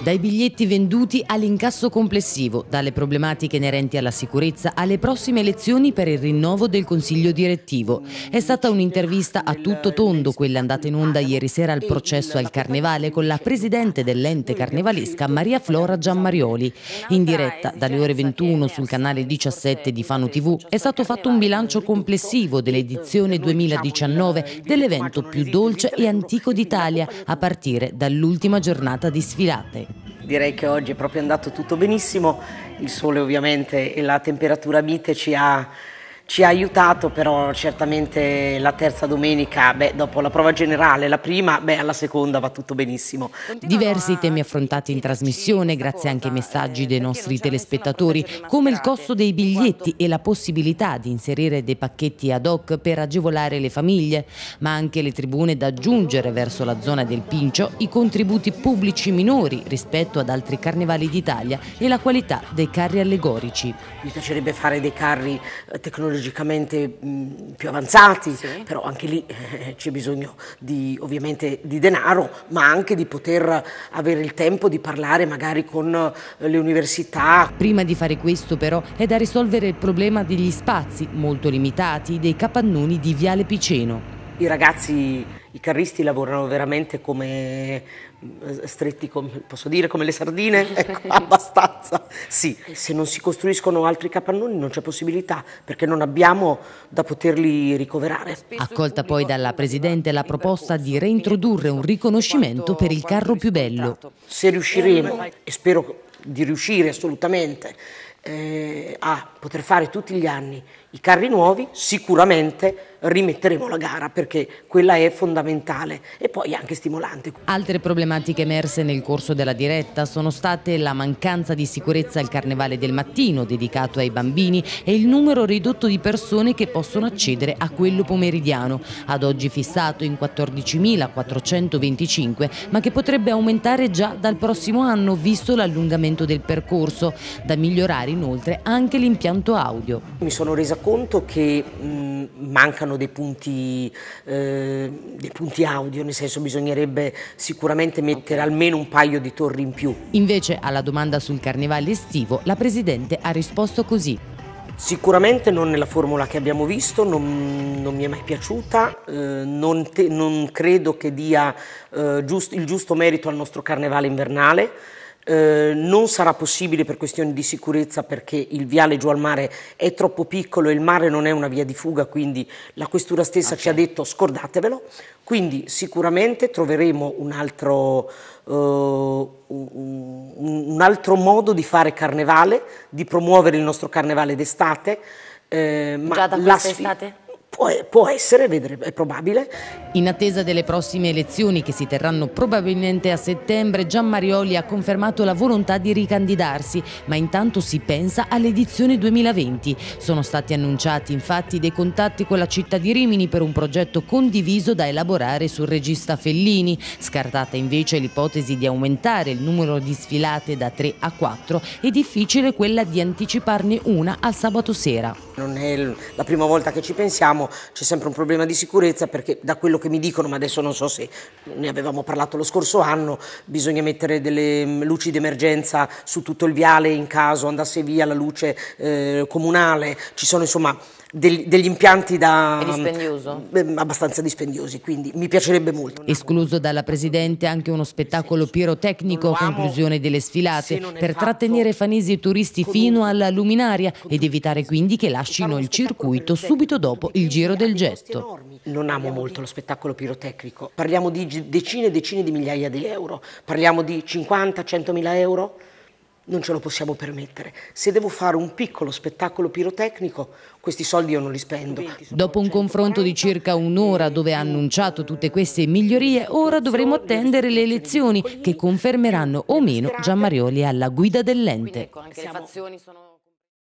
Dai biglietti venduti all'incasso complessivo, dalle problematiche inerenti alla sicurezza alle prossime elezioni per il rinnovo del consiglio direttivo. È stata un'intervista a tutto tondo quella andata in onda ieri sera al processo al Carnevale con la presidente dell'ente carnevalesca Maria Flora Giammarioli. In diretta dalle ore 21 sul canale 17 di Fano TV è stato fatto un bilancio complessivo dell'edizione 2019 dell'evento più dolce e antico d'Italia, a partire dall'ultima giornata di sfilate. Direi che oggi è proprio andato tutto benissimo, il sole ovviamente e la temperatura mite ci ha aiutato, però certamente la terza domenica, dopo la prova generale, la prima, alla seconda va tutto benissimo. Diversi temi affrontati in trasmissione, grazie anche ai messaggi dei nostri telespettatori, come il costo dei biglietti e la possibilità di inserire dei pacchetti ad hoc per agevolare le famiglie, ma anche le tribune da aggiungere verso la zona del Pincio, i contributi pubblici minori rispetto ad altri carnevali d'Italia e la qualità dei carri allegorici. Mi piacerebbe fare dei carri tecnologicamente più avanzati, sì. Però anche lì c'è bisogno ovviamente di denaro, ma anche di poter avere il tempo di parlare magari con le università. Prima di fare questo però è da risolvere il problema degli spazi molto limitati dei capannoni di Viale Piceno. I ragazzi, i carristi lavorano veramente come stretti, posso dire, come le sardine? Ecco, abbastanza. Sì, se non si costruiscono altri capannoni non c'è possibilità, perché non abbiamo da poterli ricoverare. Accolta poi dalla Presidente la proposta di reintrodurre un riconoscimento per il carro più bello. Se riusciremo, e spero di riuscire assolutamente, a poter fare tutti gli anni i carri nuovi, sicuramente rimetteremo la gara, perché quella è fondamentale e poi anche stimolante. Altre problematiche emerse nel corso della diretta sono state la mancanza di sicurezza al Carnevale del Mattino dedicato ai bambini e il numero ridotto di persone che possono accedere a quello pomeridiano, ad oggi fissato in 14.425, ma che potrebbe aumentare già dal prossimo anno visto l'allungamento del percorso. Da migliorare inoltre anche l'impianto audio. Mi sono resa conto che mancano dei punti audio, nel senso bisognerebbe sicuramente mettere almeno un paio di torri in più. Invece alla domanda sul carnevale estivo la Presidente ha risposto così. Sicuramente non nella formula che abbiamo visto, non mi è mai piaciuta, non credo che dia il giusto merito al nostro carnevale invernale. Non sarà possibile per questioni di sicurezza, perché il viale giù al mare è troppo piccolo e il mare non è una via di fuga, quindi la questura stessa ci ha detto scordatevelo, quindi sicuramente troveremo un altro modo di fare carnevale, di promuovere il nostro carnevale d'estate. Già da questa estate? Può essere, è probabile. In attesa delle prossime elezioni che si terranno probabilmente a settembre, Giammarioli ha confermato la volontà di ricandidarsi, ma intanto si pensa all'edizione 2020. Sono stati annunciati infatti dei contatti con la città di Rimini per un progetto condiviso da elaborare sul regista Fellini, scartata invece l'ipotesi di aumentare il numero di sfilate da 3 a 4 e difficile quella di anticiparne una al sabato sera. Non è la prima volta che ci pensiamo, c'è sempre un problema di sicurezza, perché da quello che mi dicono, ma adesso non so se ne avevamo parlato lo scorso anno, bisogna mettere delle luci d'emergenza su tutto il viale in caso andasse via la luce comunale, ci sono insomma degli impianti abbastanza dispendiosi, quindi mi piacerebbe molto. Escluso dalla Presidente anche uno spettacolo pirotecnico a conclusione delle sfilate per trattenere fanesi e turisti fino alla luminaria ed evitare quindi che lascino il circuito subito dopo il giro del getto. Non amo molto lo spettacolo pirotecnico, parliamo di decine e decine di migliaia di euro, parliamo di 50-100 mila euro. Non ce lo possiamo permettere. Se devo fare un piccolo spettacolo pirotecnico, questi soldi io non li spendo. Dopo un confronto di circa un'ora dove ha annunciato tutte queste migliorie, ora dovremo attendere le elezioni che confermeranno o meno Giammarioli alla guida dell'ente.